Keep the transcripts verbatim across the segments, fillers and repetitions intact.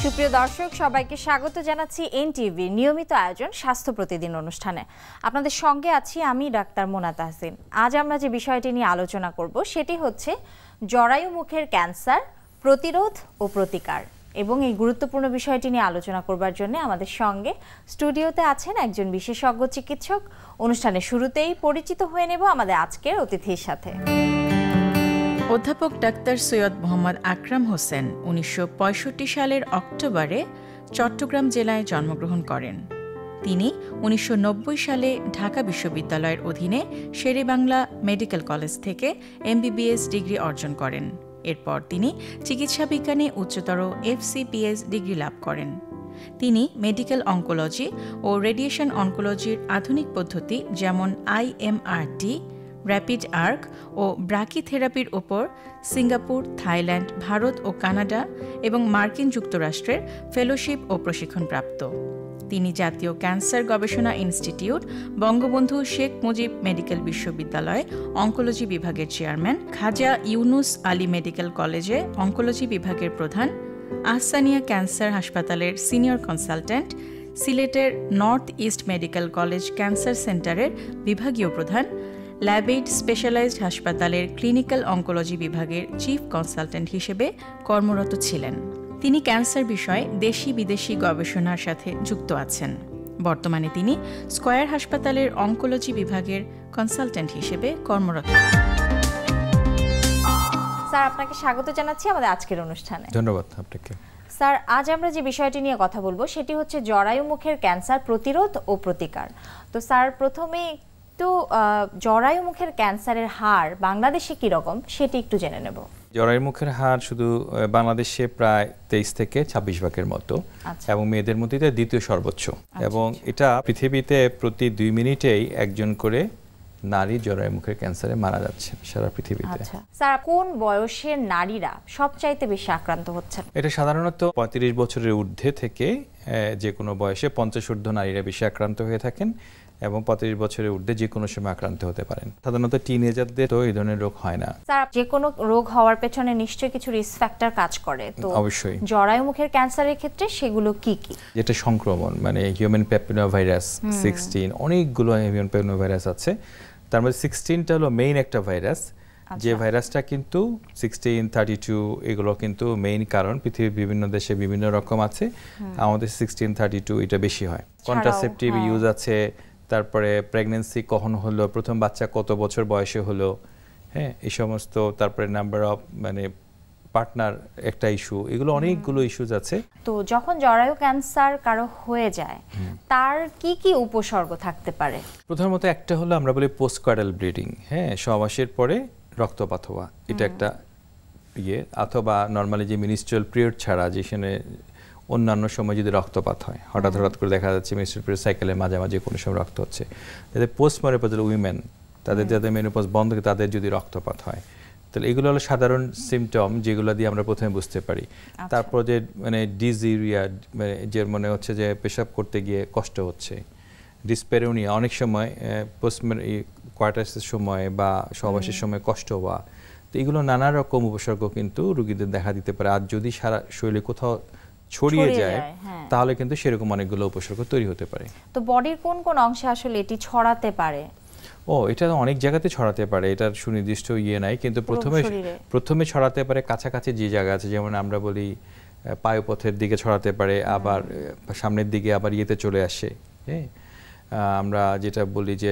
সুপ্রিয় দর্শক সবাইকে স্বাগত জানাচ্ছি এনটিভির নিয়মিত আয়োজন স্বাস্থ্য প্রতিদিন অনুষ্ঠানে। আপনাদের সঙ্গে আছি আমি ডাক্তার মোনা তাহসিন। আজ আমরা যে বিষয়টি নিয়ে আলোচনা করব সেটি হচ্ছে জরায়ু মুখের ক্যান্সার প্রতিরোধ ও প্রতিকার। এবং এই গুরুত্বপূর্ণ বিষয়টি নিয়ে আলোচনা করবার জন্য আমাদের সঙ্গে স্টুডিওতে আছেন একজন বিশেষজ্ঞ চিকিৎসক। অনুষ্ঠানের শুরুতেই পরিচিত হয়ে নেব আমাদের আজকের অতিথির সাথে। অধ্যাপক ডাক্তার সৈয়দ মোহাম্মদ আকরাম হোসেন উনিশশো পঁয়ষট্টি সালের অক্টোবরে চট্টগ্রাম জেলায় জন্মগ্রহণ করেন। তিনি উনিশশো নব্বই সালে ঢাকা বিশ্ববিদ্যালয়ের অধীনে শেরেবাংলা মেডিকেল কলেজ থেকে এমবিবিএস ডিগ্রি অর্জন করেন। এরপর তিনি চিকিৎসা বিজ্ঞানে উচ্চতর এফসিপিএস ডিগ্রি লাভ করেন। তিনি মেডিকেল অনকোলজি ও রেডিয়েশন অনকোলজির আধুনিক পদ্ধতি যেমন আইএমআরটি, র্যাপিড আর্ক ও ব্রাকিথেরাপির ওপর সিঙ্গাপুর, থাইল্যান্ড, ভারত ও কানাডা এবং মার্কিন যুক্তরাষ্ট্রের ফেলোশিপ ও প্রশিক্ষণপ্রাপ্ত। তিনি জাতীয় ক্যান্সার গবেষণা ইনস্টিটিউট, বঙ্গবন্ধু শেখ মুজিব মেডিকেল বিশ্ববিদ্যালয়ে অনকোলজি বিভাগের চেয়ারম্যান, খাজা ইউনুস আলী মেডিকেল কলেজে অনকোলজি বিভাগের প্রধান, আহসানিয়া ক্যান্সার হাসপাতালের সিনিয়র কনসালট্যান্ট, সিলেটের north east medical college cancer সেন্টারের বিভাগীয় প্রধান, ল্যাবেইড স্পেশালাইজড হাসপাতালের ক্লিনিক্যাল অনকোলজি বিভাগের চিফ কনসালট্যান্ট হিসেবে কর্মরত ছিলেন। তিনি ক্যান্সার বিষয়ে দেশি বিদেশি গবেষণার সাথে যুক্ত আছেন। বর্তমানে তিনি স্কয়ার হাসপাতালের অনকোলজি বিভাগের কনসালট্যান্ট হিসেবে কর্মরত। স্যার, আপনাকে স্বাগত জানাচ্ছি আমাদের আজকের অনুষ্ঠানে। ধন্যবাদ আপনাকে। স্যার, আজ আমরা যে বিষয়টি নিয়ে কথা বলবো সেটি হচ্ছে জরায়ু মুখের ক্যান্সার প্রতিরোধ ও প্রতিকার। তো স্যার, প্রথমে একটু জরায়ু মুখের ক্যান্সারের হার বাংলাদেশে কি রকম সেটি একটু জেনে নেব। জরায়ু মুখের হার শুধু বাংলাদেশে প্রায় তেইশ থেকে ছাব্বিশ ভাগের মতো, এবং মেয়েদের মধ্যে দ্বিতীয় সর্বোচ্চ। এবং এটা পৃথিবীতে প্রতি দুই মিনিটেই একজন করে নারী জরায়ু মুখের ক্যান্সারে মারা যাচ্ছে সারা পৃথিবীতে। স্যার, কোন বয়সের নারীরা সবচাইতে বেশি আক্রান্ত হচ্ছেন? এটা সাধারণত পঁয়ত্রিশ বছরের ঊর্ধ্বে থেকে যে কোনো বয়সে পঞ্চাশ ঊর্ধ্ব নারীরা বেশি আক্রান্ত হয়ে থাকেন, এবং পঁয়ত্রিশ বছরের ঊর্ধ্বে যে কোনো সময় আক্রান্ত হতে পারেন। সাধারণত টিনেজারদের তো এই ধরনের রোগ হয় না। স্যার, যে কোনো রোগ হওয়ার পেছনে নিশ্চয়ই কিছু রিস্ক ফ্যাক্টর কাজ করে, তো অবশ্যই জরায়ু মুখের ক্যান্সারের ক্ষেত্রে সেগুলো কি কি? যেটা সংক্রমণ, মানে হিউম্যান প্যাপিলোমা ভাইরাস সিক্সটিন, অনেকগুলো হিউম্যান প্যাপিলোমা ভাইরাস আছে। তার মধ্যে সিক্সটিনটা হলো মেইন একটা ভাইরাস, যে ভাইরাসটা কিন্তু সিক্সটিন, থার্টি টু এগুলো কিন্তু মেইন কারণ। পৃথিবীর বিভিন্ন দেশে বিভিন্ন রকম আছে, আমাদের সিক্সটিন থার্টি টু এটা বেশি হয়। কন্ট্রাসেপটিভ ইউজ আছে, তারপরে প্রেগন্যান্সি কখন হলো, প্রথম বাচ্চা কত বছর বয়সে হলো, হ্যাঁ, এই সমস্ত। তারপরে নাম্বার অফ মানে পার্টনার একটা ইস্যু, এগুলো অনেকগুলো ইস্যুজ আছে। তো যখন জরায়ু ক্যান্সার কারো হয়ে যায় তার কি কি উপসর্গ থাকতে পারে? প্রথমত একটা হলো আমরা বলি পোস্টকয়েডাল ব্লিডিং, হ্যাঁ, সহবাসের পরে রক্তপাত হওয়া, এটা একটা ইয়ে। অথবা নর্মালি যে মিনিস্ট্রিয়াল পিরিয়ড ছাড়া যেখানে অন্যান্য সময় যদি রক্তপাত হয়, হঠাৎ হঠাৎ করে দেখা যাচ্ছে মিনিস্ট্রিয়াল পিরিয়ড সাইকেলের মাঝামাঝি কোনো সময় রক্ত হচ্ছে। যাদের পোস্ট মেনোপজাল উইমেন, তাদের যাদের মেনোপজ বন্ধ, তাদের যদি রক্তপাত হয়, তাহলে এগুলো হলো সাধারণ সিমটম যেগুলো দিয়ে আমরা প্রথমে বুঝতে পারি। তারপর যে মানে ডিজিউরিয়া, মানে যে মনে হচ্ছে যে পেশাব করতে গিয়ে কষ্ট হচ্ছে, ডিসপেরোনিয়া, অনেক সময় পোস্ট কোয়ার্টার্সের সময় বা সহবাসের সময় কষ্ট হওয়া, তো এগুলো নানা রকম উপসর্গ কিন্তু রোগীদের দেখা দিতে পারে। আর যদি সারা শরীরে কোথাও ছড়িয়ে যায় তাহলে কিন্তু সেরকম অনেকগুলো উপসর্গ তৈরি হতে পারে। তো বডির কোন কোন অংশে আসলে এটি ছড়াতে পারে? ও, এটা অনেক জায়গাতে ছড়াতে পারে, এটার সুনির্দিষ্ট ইয়ে নাই, কিন্তু প্রথমে প্রথমে ছড়াতে পারে কাছাকাছি যে জায়গা আছে, যেমন আমরা বলি পায়ুপথের দিকে ছড়াতে পারে, আবার সামনের দিকে আবার ইয়েতে চলে আসে। হ্যাঁ, আমরা যেটা বলি যে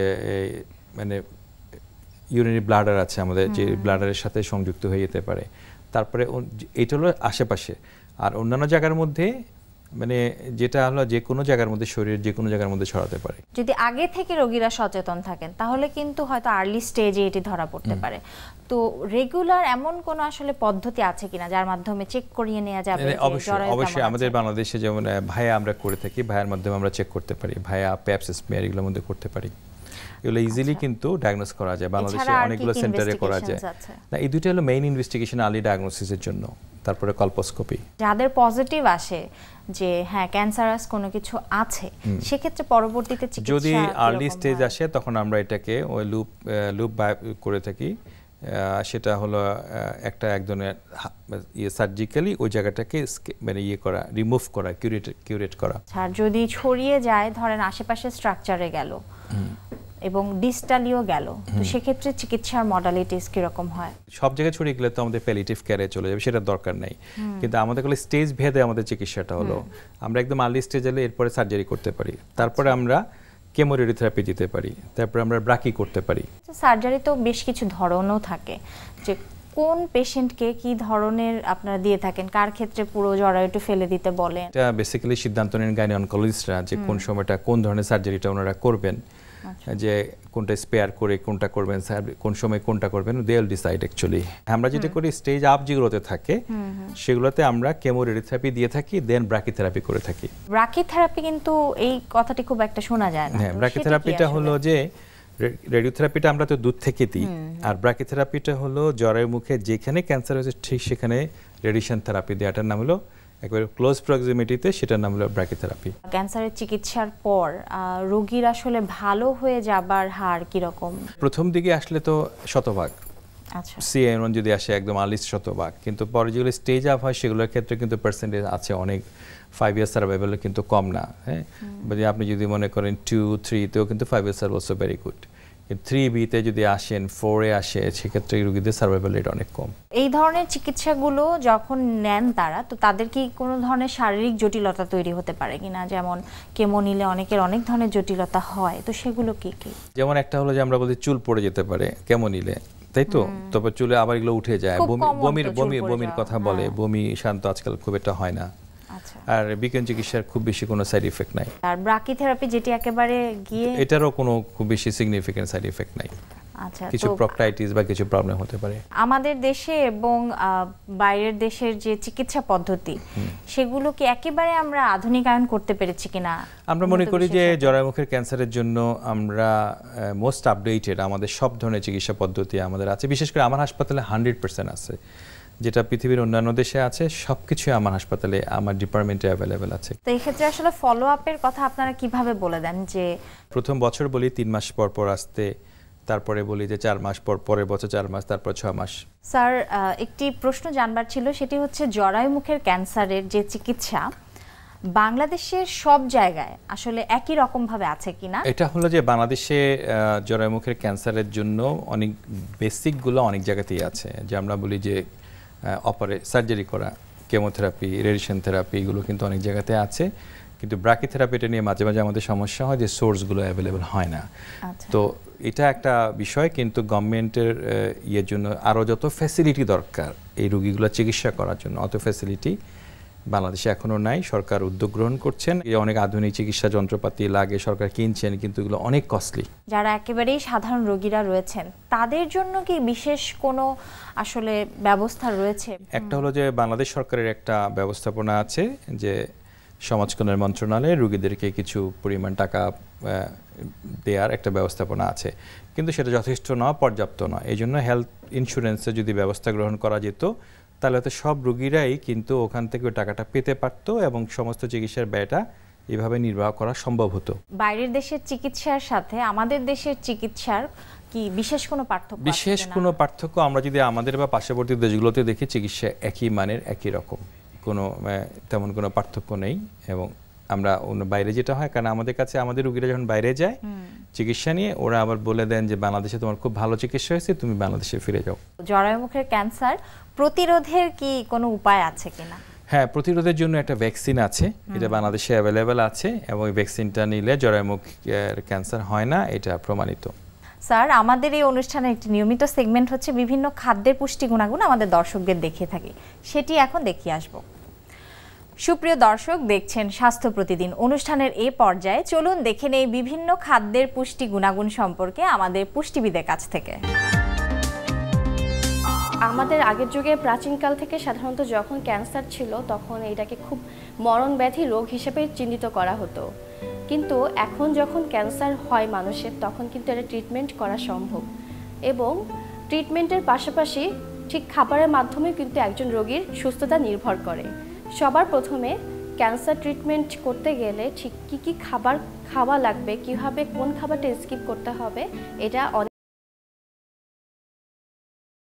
মানে ইউরিনারি ব্লাডার আছে আমাদের, যে ব্লাডারের সাথে সংযুক্ত হয়ে যেতে পারে। তারপরে এটা হলো আশেপাশে। আর অন্যান্য জায়গার মধ্যে মানে যেটা হলো যে কোনো জায়গার মধ্যে, শরীরের যে কোনো জায়গার মধ্যে ছড়াতে পারে। যদি আগে থেকে রোগীরা সচেতন থাকেন তাহলে কিন্তু হয়তো আর্লি স্টেজে এটি ধরা পড়তে পারে। তো রেগুলার এমন কোন আসলে পদ্ধতি আছে কিনা যার মাধ্যমে চেক করিয়ে নেওয়া যাবে? অবশ্যই অবশ্যই আমাদের বাংলাদেশে যেমন ভায়া আমরা করে থাকি, ভায়ার মাধ্যমে আমরা চেক করতে পারি, ভায়া, প্যাপস স্মিয়ার এগুলোর মধ্যে করতে পারি। এগুলো ইজিলি কিন্তু ডায়াগনোস করা যায়, বাংলাদেশে অনেকগুলো সেন্টারে করা যায়। না, এই দুটো হলো মেইন ইনভেস্টিগেশন আর্লি ডায়াগনোসিসের জন্য। তারপরে কলপোস্কোপি। যাদের পজিটিভ আসে যে হ্যাঁ ক্যান্সারাস কোনো কিছু আছে, সেক্ষেত্রে পরবর্তীতে চিকিৎসা যদি আর্লি স্টেজ আসে তখন আমরা এটাকে ওই লুপ লুপ করে থাকি সেটা হলো একটা একজনের ইয়ে সার্জিক্যালি ওই জায়গাটাকে মানে ইয়ে করা, রিমুভ করা, কিউরেট কিউরেট করা। আর যদি ছড়িয়ে যায় ধরেন আশেপাশে স্ট্রাকচারে গেল এবং ডিস্টালিও গেল, তো সেক্ষেত্রে চিকিৎসার মডালিটিস কিরকম হয়? সব জায়গায় ছড়িয়ে গেলে তো আমাদের প্যালিয়েটিভ কেয়ারে চলে যাবে, সেটা দরকার নেই। কিন্তু আমাদের হলো স্টেজ ভেদে আমাদের চিকিৎসাটা হলো আমরা একদম আর্লি স্টেজ এলে এরপরে সার্জারি করতে পারি, তারপরে আমরা কেমো রেডিওথেরাপি দিতে পারি, তারপরে আমরা ব্রাকি করতে পারি। সার্জারি তো বেশ কিছু ধরনও থাকে, যে কোন পেশেন্টকে কি ধরনের আপনারা দিয়ে থাকেন, কার ক্ষেত্রে পুরো জরায়ুটা ফেলে দিতে বলেন? এটা বেসিক্যালি সিদ্ধান্ত নেন গাইনি অনকোলজিস্টরা, যে কোন সময়টা কোন ধরনের সার্জারিটা ওনারা করবেন, যে কোনটা স্পেয়ার করে কোনটা করবেন, কোন সময় কোনটা করবেন, দে উইল ডিসাইড অ্যাকচুয়ালি। আমরা যেটা করি স্টেজ আপ যেগুলোতে থাকে সেগুলোতে আমরা কেমো রেডিওথেরাপি দিয়ে থাকি, দেন ব্রাকিথেরাপি করে থাকি। ব্রাকিথেরাপি কিন্তু এই কথাটি খুব একটা শোনা যায় না। হ্যাঁ, ব্রাকিথেরাপিটা হলো যে রেডিওথেরাপিটা আমরা তো দুধ থেকে দিই, আর ব্রাকিথেরাপিটা হলো জরায়ুর মুখে যেখানে ক্যান্সার হয়েছে ঠিক সেখানে রেডিয়েশন থেরাপি দেওয়াটার নাম হলো একবারে ক্লোজ প্রক্সিমিটিতে, সেটার নাম হলো ব্রাকিথেরাপি। ক্যান্সারের চিকিৎসার পর রোগীর আসলে ভালো হয়ে যাবার হার কি রকম? প্রথম দিকে আসলে তো শতভাগ, আচ্ছা, সিএন যদি আসে একদম আলিস শতভাগ, কিন্তু পরে যেগুলো স্টেজ আপ হয় সেগুলোর ক্ষেত্রে কিন্তু পার্সেন্টেজ আছে অনেক, ফাইভ ইয়ার সার্ভাইভাল কিন্তু কম না। হ্যাঁ, আপনি যদি মনে করেন টু থ্রিতেও কিন্তু five year survival also very good, three বিতে যদি আসেন ফোরে আসে সেক্ষেত্রে রোগীদের সার্ভাইভাল রেট অনেক কম। এই ধরনের চিকিৎসাগুলো যখন নেন তারা, তো তাদের কি কোনো ধরনের শারীরিক জটিলতা তৈরি হতে পারে কিনা? যেমন কেমো নিলে অনেকের অনেক ধরনের জটিলতা হয়, তো সেগুলো কি কি? যেমন একটা হলো যে আমরা বলছি চুল পড়ে যেতে পারে কেমো নিলে, তাই তো, তবে চুলে আবার এগুলো উঠে যায়, বমির বমির বমির কথা বলে, বমি শান্ত আজকাল খুব একটা হয় না। আর বিজ্ঞান চিকিৎসার খুব বেশি কোনো সাইড ইফেক্ট নাই। আর ব্রাকিথেরাপি যেটি একেবারে গিয়ে এটারও কোনো খুব বেশি সিগনিফিকেন্ট সাইড ইফেক্ট নাই। আচ্ছা, কিছু প্রক্টাইটিস বা কিছু প্রবলেম হতে পারে। আমাদের দেশে এবং বাইরের দেশের যে চিকিৎসা পদ্ধতি সেগুলো কি একেবারে আমরা আধুনিকায়ন করতে পেরেছি কিনা? আমরা মনে করি যে জরায়ুমুখের ক্যান্সারের জন্য আমরা মোস্ট আপডেটেড আমাদের সব ধরনের চিকিৎসা পদ্ধতি আমাদের আছে, বিশেষ করে আমার হাসপাতালে হান্ড্রেড পার্সেন্ট আছে, যেটা পৃথিবীর অন্যান্য দেশে আছে সবকিছু আমার হাসপাতালে আমার ডিপার্টমেন্টে অ্যাভেলেবেল আছে। তো এই ক্ষেত্রে আসলে ফলো আপের কথা আপনারা কিভাবে বলে দেন? যে প্রথম বছর বলি তিন মাস পর পর আসতে, তারপরে বলি যে চার মাস পর, পরের বছর চার মাস, তারপর ছয় মাস। স্যার, একটি প্রশ্ন জানবার ছিল, সেটি হচ্ছে জরায়ুমুখের ক্যান্সারের যে চিকিৎসা বাংলাদেশের সব জায়গায় আসলে একই রকম ভাবে আছে কিনা? এটা হলো যে বাংলাদেশে জরায়ুমুখের ক্যান্সারের জন্য অনেক বেসিকগুলো অনেক জায়গাতেই আছে, যে আমরা বলি যে অপারে সার্জারি করা, কেমোথেরাপি, রেডিয়েশন থেরাপি, এগুলো কিন্তু অনেক জায়গাতে আছে, কিন্তু ব্রাকিথেরাপিটা নিয়ে মাঝে মাঝে আমাদের সমস্যা হয় যে সোর্সগুলো অ্যাভেলেবল হয় না। তো এটা একটা বিষয়, কিন্তু গভর্নমেন্টের ইয়ের জন্য আরও যত ফ্যাসিলিটি দরকার এই রোগীগুলো চিকিৎসা করার জন্য, অত ফ্যাসিলিটি বাংলাদেশে এখনও নাই। সরকার উদ্যোগ গ্রহণ করছেন, অনেক আধুনিক চিকিৎসা যন্ত্রপাতি লাগে, সরকার কিনছেন, কিন্তু এগুলো অনেক কস্টলি। যারা একেবারেই সাধারণ রোগীরা রয়েছেন তাদের জন্য কি বিশেষ কোনো আসলে ব্যবস্থা রয়েছে? একটা হলো যে বাংলাদেশ সরকারের একটা ব্যবস্থাপনা আছে, যে সমাজ কল্যাণ মন্ত্রণালয়ে রোগীদেরকে কিছু পরিমাণ টাকা দেওয়ার একটা ব্যবস্থাপনা আছে, কিন্তু সেটা যথেষ্ট নয়, পর্যাপ্ত নয়। এই জন্য হেলথ ইন্স্যুরেন্সে যদি ব্যবস্থা গ্রহণ করা যেত তাহলে তো সব রোগীরাই কিন্তু ওখান থেকে টাকাটা পেতে পারতো এবং সমস্ত চিকিৎসার ব্যয়টা এভাবে নির্বাহ করা সম্ভব হতো। বাইরের দেশের চিকিৎসার সাথে আমাদের দেশের চিকিৎসার কি বিশেষ কোনো পার্থক্য? বিশেষ কোনো পার্থক্য আমরা যদি আমাদের বা পার্শ্ববর্তী দেশগুলোতে দেখি, চিকিৎসা একই মানের, একই রকম, কোনো তেমন কোনো পার্থক্য নেই। এবং আমরা বাইরে যেটা হয়, কারণ আমাদের কাছে আমাদের রোগীরা যখন বাইরে যায় চিকিৎসা নিয়ে, ওরা আবার বলে দেন যে বাংলাদেশে তোমার খুব ভালো চিকিৎসা হয়েছে, তুমি বাংলাদেশে ফিরে যাও। জরায়ুমুখের ক্যান্সার প্রতিরোধের কি কোনো উপায় আছে কিনা? হ্যাঁ, প্রতিরোধের জন্য একটা ভ্যাকসিন আছে, এটা বাংলাদেশে অ্যাভেলেবেল আছে, এবং এই ভ্যাকসিনটা নিলে জরায়ুমুখের ক্যান্সার হয় না, এটা প্রমাণিত। স্যার, আমাদের এই অনুষ্ঠানের একটি নিয়মিত সেগমেন্ট হচ্ছে বিভিন্ন খাদ্যের পুষ্টি গুণাগুণ আমাদের দর্শকদের দেখিয়ে থাকি, সেটি এখন দেখিয়ে আসবো। সুপ্রিয় দর্শক, দেখছেন স্বাস্থ্য প্রতিদিন। অনুষ্ঠানের এ পর্যায়ে চলুন দেখে নেই বিভিন্ন খাদ্যের পুষ্টি গুণাগুণ সম্পর্কে আমাদের পুষ্টিবিদের কাছ থেকে। আমাদের আগের যুগে প্রাচীনকাল থেকে সাধারণত যখন ক্যান্সার ছিল তখন এটাকে খুব মরণ ব্যাধি রোগ হিসেবে চিহ্নিত করা হতো, কিন্তু এখন যখন ক্যান্সার হয় মানুষের তখন কিন্তু এটা ট্রিটমেন্ট করা সম্ভব, এবং ট্রিটমেন্টের পাশাপাশি ঠিক খাবারের মাধ্যমে কিন্তু একজন রোগীর সুস্থতা নির্ভর করে। সবার প্রথমে ক্যান্সার ট্রিটমেন্ট করতে গেলে ঠিক কী কী খাবার খাওয়া লাগবে, কীভাবে কোন খাবারটা স্কিপ করতে হবে, এটা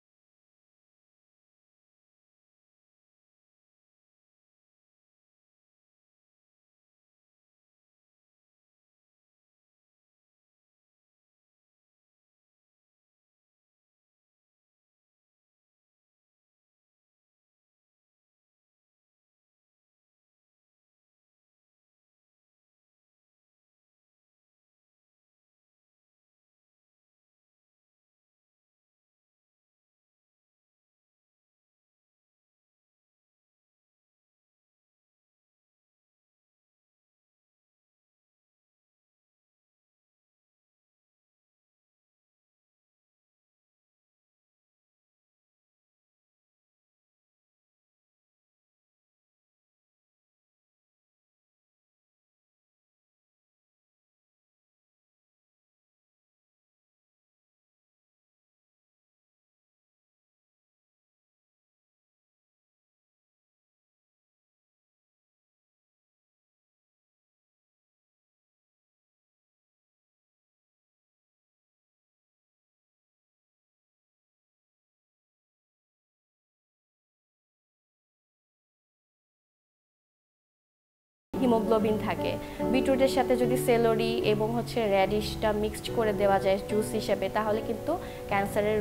হিমোগ্লোবিন থাকে। বিটরুটের সাথে যদি সেলরি এবং হচ্ছে র্যাডিশটা মিক্সড করে দেওয়া যায় জুস হিসেবে, তাহলে কিন্তু ক্যান্সারের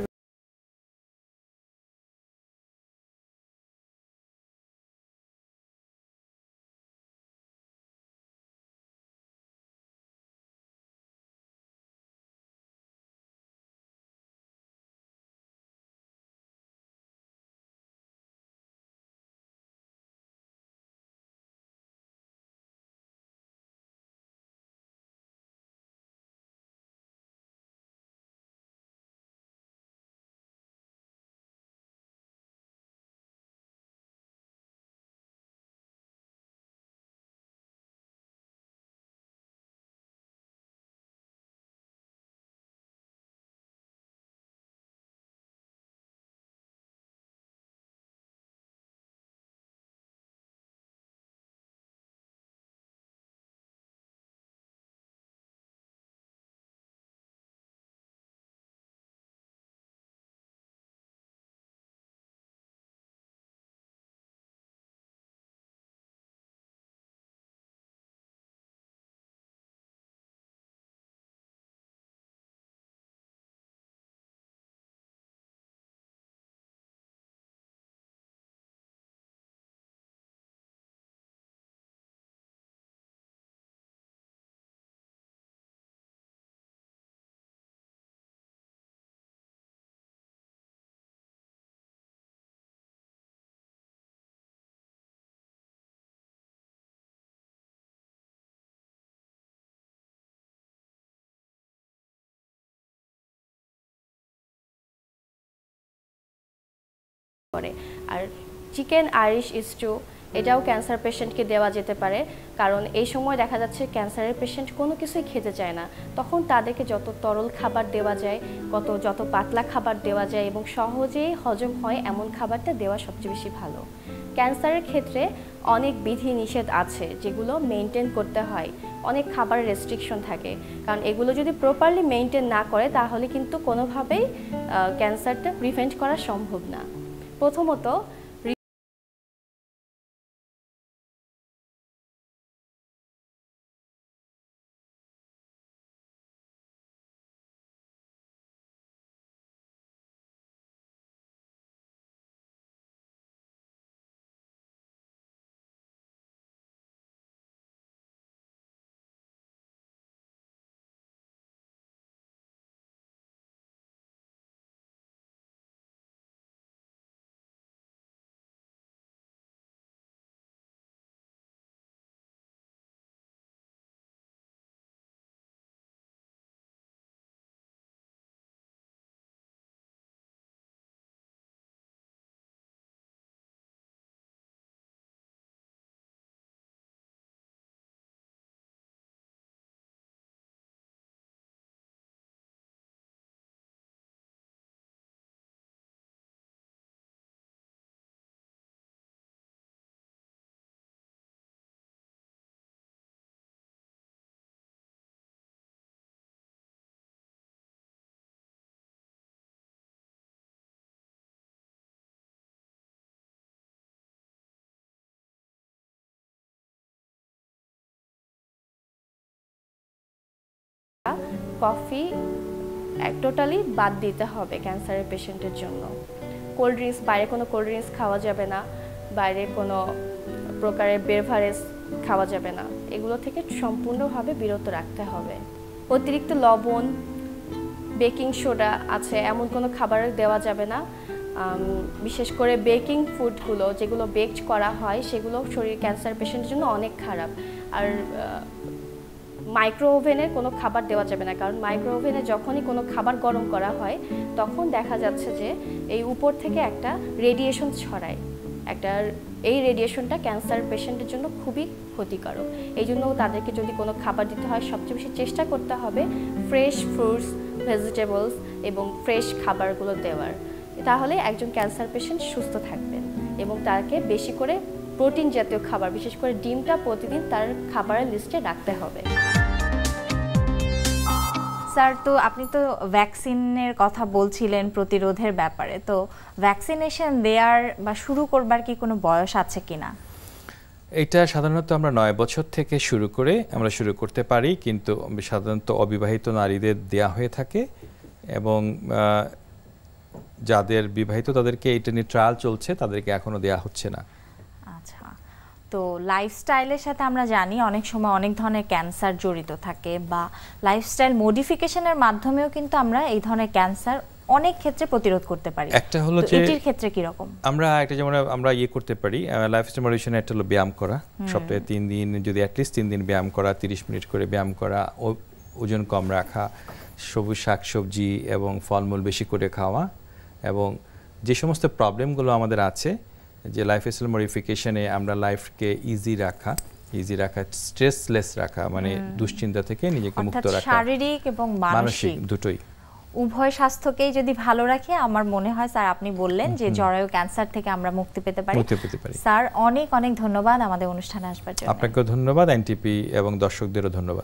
করে। আর চিকেন আইরিশ স্টু এটাও ক্যান্সার পেশেন্টকে দেওয়া যেতে পারে, কারণ এই সময় দেখা যাচ্ছে ক্যান্সারের পেশেন্ট কোনো কিছুই খেতে চায় না। তখন তাদেরকে যত তরল খাবার দেওয়া যায়, কত যত পাতলা খাবার দেওয়া যায় এবং সহজেই হজম হয় এমন খাবারটা দেওয়া সবচেয়ে বেশি ভালো। ক্যান্সারের ক্ষেত্রে অনেক বিধি নিষেধ আছে যেগুলো মেনটেন করতে হয়, অনেক খাবারের রেস্ট্রিকশন থাকে, কারণ এগুলো যদি প্রপারলি মেনটেন না করে তাহলে কিন্তু কোনোভাবেই ক্যান্সারটা প্রিভেন্ট করা সম্ভব না। প্রথমত কফি টোটালি বাদ দিতে হবে ক্যান্সারের পেশেন্টের জন্য। কোল্ড ড্রিঙ্কস, বাইরে কোনো কোল্ড ড্রিঙ্কস খাওয়া যাবে না, বাইরে কোনো প্রকারের বেভারেজ খাওয়া যাবে না, এগুলো থেকে সম্পূর্ণভাবে বিরত রাখতে হবে। অতিরিক্ত লবণ, বেকিং সোডা আছে এমন কোনো খাবার দেওয়া যাবে না। বিশেষ করে বেকিং ফুডগুলো যেগুলো বেকড করা হয় সেগুলো শরীর ক্যান্সার পেশেন্টের জন্য অনেক খারাপ। আর মাইক্রো ওভেনের কোনো খাবার দেওয়া যাবে না, কারণ মাইক্রো ওভেনে যখনই কোনো খাবার গরম করা হয় তখন দেখা যাচ্ছে যে এই উপর থেকে একটা রেডিয়েশন ছড়ায়, একটা এই রেডিয়েশনটা ক্যান্সার পেশেন্টের জন্য খুবই ক্ষতিকারক। এই জন্য তাদেরকে যদি কোনো খাবার দিতে হয় সবচেয়ে বেশি চেষ্টা করতে হবে ফ্রেশ ফ্রুটস, ভেজিটেবলস এবং ফ্রেশ খাবারগুলো দেওয়ার, তাহলে একজন ক্যান্সার পেশেন্ট সুস্থ থাকবেন। এবং তাকে বেশি করে প্রোটিন জাতীয় খাবার, বিশেষ করে ডিমটা প্রতিদিন তার খাবারের লিস্টে রাখতে হবে। স্যার, তো আপনি তো ভ্যাকসিনের কথা বলছিলেন প্রতিরোধের ব্যাপারে, তো ভ্যাকসিনেশন দেওয়ার বা শুরু করবার কি কোনো বয়স আছে কিনা? এটা সাধারণত আমরা নয় বছর থেকে শুরু করে আমরা শুরু করতে পারি, কিন্তু সাধারণত অবিবাহিত নারীদের দেয়া হয়ে থাকে এবং যাদের বিবাহিত তাদেরকে এটা নিয়ে ট্রায়াল চলছে, তাদেরকে এখনো দেয়া হচ্ছে না। আচ্ছা, তো লাইফস্টাইলের সাথে আমরা জানি অনেক সময় অনেক ধরনের ক্যান্সার জড়িত থাকে, বা লাইফস্টাইল মডিফিকেশনের মাধ্যমেও কিন্তু আমরা এই ধরনের ক্যান্সার অনেক ক্ষেত্রে প্রতিরোধ করতে পারি। একটা হলো যে এটির ক্ষেত্রে কি রকম? আমরা একটা যেমন আমরা ইয়ে করতে পারি লাইফস্টাইল মডিফিকেশন, একটা হলো ব্যায়াম করা, সপ্তাহে তিন দিন যদি অ্যাটলিস্ট তিন দিন ব্যায়াম করা, তিরিশ মিনিট করে ব্যায়াম করা, ওজন কম রাখা, সবুজ শাকসবজি এবং ফলমূল বেশি করে খাওয়া, এবং যে সমস্ত প্রবলেমগুলো আমাদের আছে যে লাইফস্টাইল মডিফিকেশনে আমরা লাইফকে ইজি রাখা, ইজি রাখা, স্ট্রেসলেস রাখা, মানে দুশ্চিন্তা থেকে নিজেকে মুক্ত রাখা, শারীরিক এবং মানসিক দুটোই, উভয় স্বাস্থ্যকেই যদি ভালো রাখে, আমার মনে হয় স্যার আপনি বললেন যে জরায়ু ক্যান্সার থেকে আমরা মুক্তি পেতে পারি। স্যার অনেক অনেক ধন্যবাদ আমাদের অনুষ্ঠানে আসবার জন্য। আপনাকেও ধন্যবাদ, এনটিপি এবং দর্শকদেরও ধন্যবাদ।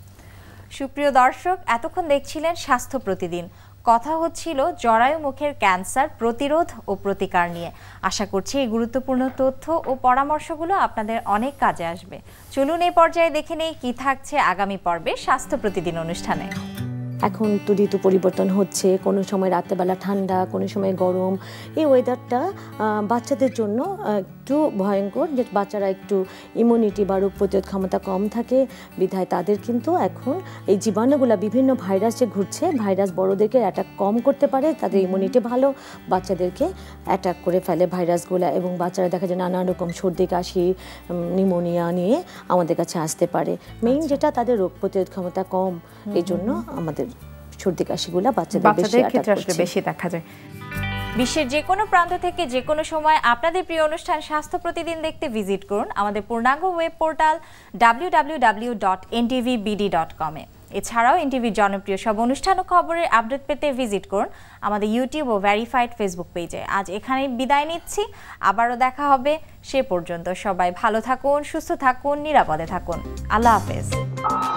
সুপ্রিয় দর্শক, এতক্ষণ দেখছিলেন স্বাস্থ্য প্রতিদিন। কথা হচ্ছিল জরায়ু মুখের ক্যান্সার প্রতিরোধ ও প্রতিকার নিয়ে। আশা করছি এই গুরুত্বপূর্ণ তথ্য ও পরামর্শগুলো আপনাদের অনেক কাজে আসবে। চলুন এই পর্যায়ে দেখে নেই কি থাকছে আগামী পর্বে স্বাস্থ্য প্রতিদিন অনুষ্ঠানে। এখন তো ঋতু পরিবর্তন হচ্ছে, কোনো সময় রাত্রেবেলা ঠান্ডা, কোনো সময় গরম। এই ওয়েদারটা বাচ্চাদের জন্য একটু ভয়ঙ্কর, যে বাচ্চারা একটু ইমিউনিটি বা রোগ প্রতিরোধ ক্ষমতা কম থাকে, বিধায় তাদের কিন্তু এখন এই জীবাণুগুলো বিভিন্ন ভাইরাস যে ঘুরছে, ভাইরাস বড়োদেরকে অ্যাটাক কম করতে পারে, তাদের ইমিউনিটি ভালো, বাচ্চাদেরকে অ্যাটাক করে ফেলে ভাইরাসগুলো, এবং বাচ্চারা দেখা যায় নানা রকম সর্দি কাশি নিউমোনিয়া নিয়ে আমাদের কাছে আসতে পারে। মেইন যেটা তাদের রোগ প্রতিরোধ ক্ষমতা কম, এই জন্য আমাদের সর্দি কাশিগুলো বাচ্চাদের ক্ষেত্রে বেশি দেখা যায়। বিশ্বের যে কোনো প্রান্ত থেকে যে কোনো সময় আপনাদের প্রিয় অনুষ্ঠান স্বাস্থ্য প্রতিদিন দেখতে ভিজিট করুন আমাদের পূর্ণাঙ্গ web portal W W W dot N T V B D dot com এ। এছাড়াও এনটিভির জনপ্রিয় সব অনুষ্ঠান ও খবরের আপডেট পেতে ভিজিট করুন আমাদের ইউটিউব ও ভেরিফাইড ফেসবুক পেজে। আজ এখানেই বিদায় নিচ্ছি, আবারও দেখা হবে। সে পর্যন্ত সবাই ভালো থাকুন, সুস্থ থাকুন, নিরাপদে থাকুন। আল্লাহ হাফেজ।